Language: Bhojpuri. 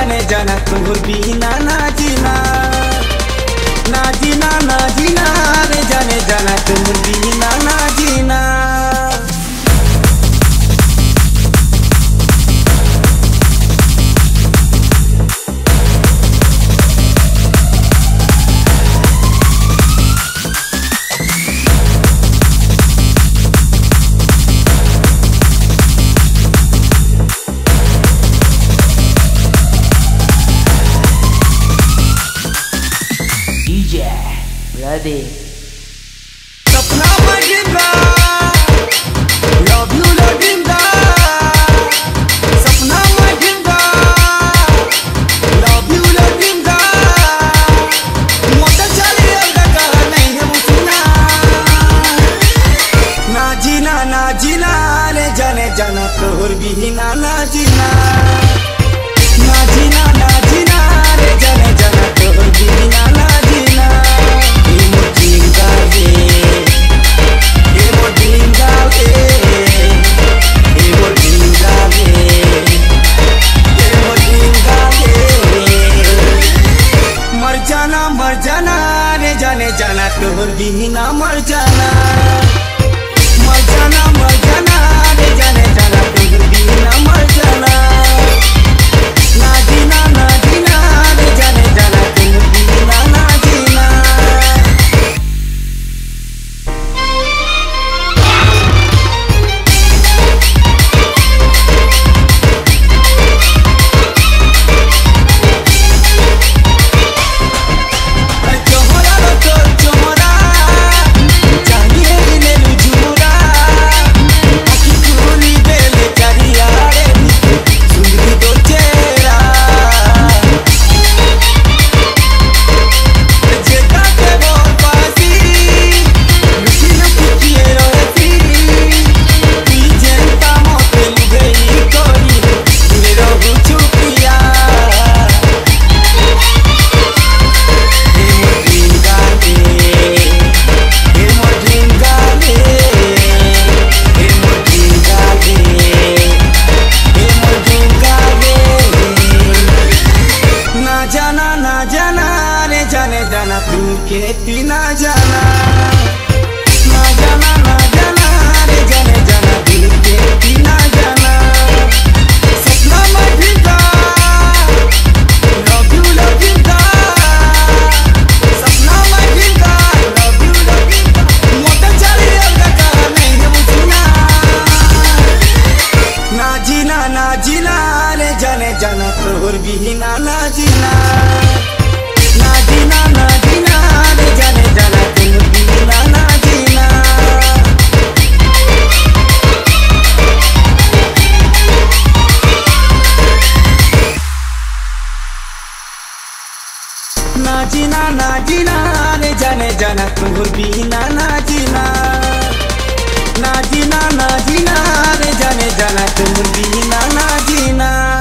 जाने जाना तोर बिना ना जीना ना जीना ना जीना रे जाने जाना तोर बिना ना जीना। सपना मजिंदा लव यू लगिंदा सपना मजिंदा लव यू लगिंदा मोटा चली अलगा नहीं है मुझना ना जीना रे जाने जाना तोर बिना ना जीना ना जीना रे जाने जाना तोर बिना ना जीना। मर जाना रे जाने जाना तोर बिना मर जाना रे जाने जाना तोर बिना मर जाना ना जीना रे जाने जाना तोर बिना ना जीना। के ना जाना रे जाने जाना दिल के ना जाना। सपना मजिंदा लव यू लगिंदा सपना मजिंदा लव यू लगिंदा मोटा चली अलगा नहीं है मुझना ना जीना रे जाने जाना तोर बिना ना जीना ना जीना रे जाने जाना तोर बिना ना जीना। ना जीना रे जाने जाना तोर बिना ना जीना ना जीना रे जाने जाना तोर बिना ना जीना।